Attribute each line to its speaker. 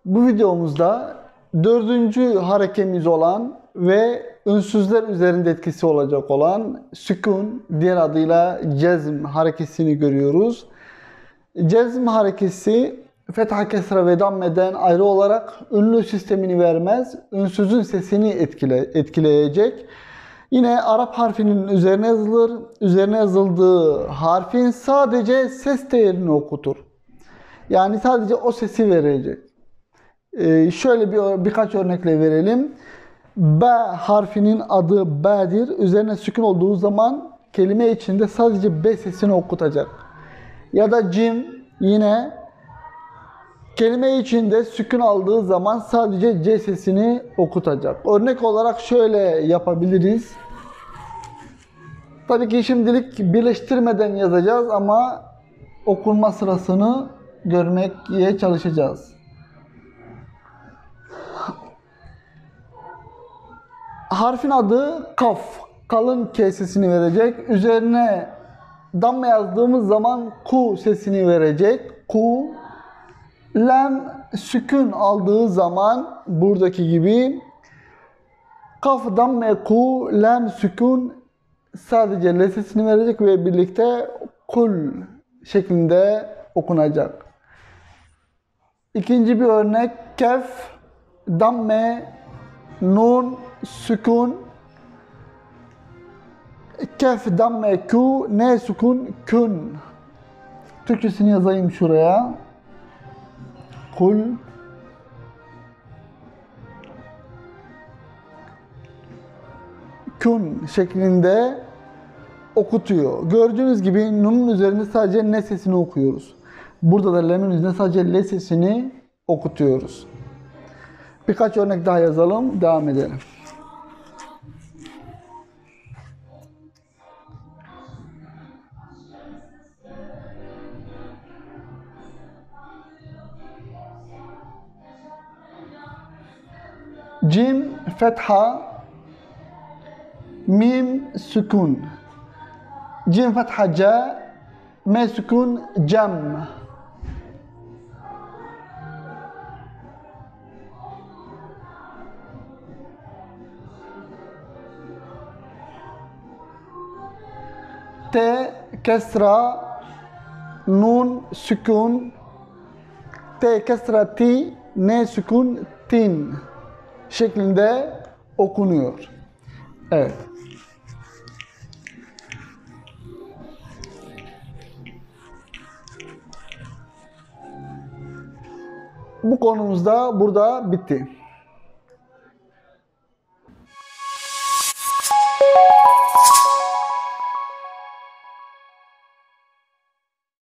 Speaker 1: Bu videomuzda dördüncü harekemiz olan ve ünsüzler üzerinde etkisi olacak olan sükun, diğer adıyla cezm harekesini görüyoruz. Cezm harekesi fetha, kesra ve dammeden ayrı olarak ünlü sistemini vermez, ünsüzün sesini etkileyecek. Yine Arap harfinin üzerine yazılır. Üzerine yazıldığı harfin sadece ses değerini okutur. Yani sadece o sesi verecek. Şöyle birkaç örnekle verelim. B harfinin adı B'dir. Üzerine sükun olduğu zaman kelime içinde sadece B sesini okutacak. Ya da cim yine kelime içinde sükun aldığı zaman sadece C sesini okutacak. Örnek olarak şöyle yapabiliriz. Tabii ki şimdilik birleştirmeden yazacağız ama okunma sırasını görmeye çalışacağız. Harfin adı kaf. Kalın K sesini verecek. Üzerine damme yazdığımız zaman ku sesini verecek. Ku. Lam sükun aldığı zaman buradaki gibi kaf damme ku lam sükun sadece L sesini verecek ve birlikte kul şeklinde okunacak. İkinci bir örnek kef damme nun sükun kef damme ku ne sükun kun. Türkçesini yazayım şuraya. Kul kun şeklinde okutuyor. Gördüğünüz gibi nun'un üzerinde sadece ne sesini okuyoruz. Burada da lem'in üzerinde sadece l sesini okutuyoruz. Birkaç örnek daha yazalım, devam edelim. Cim fetha, mim sükun. Cim fetha ca, me sükun cem. T kesra, nun sükun. T kesra ti, ne sükun tin şeklinde okunuyor. Evet. Bu konumuz da burada bitti.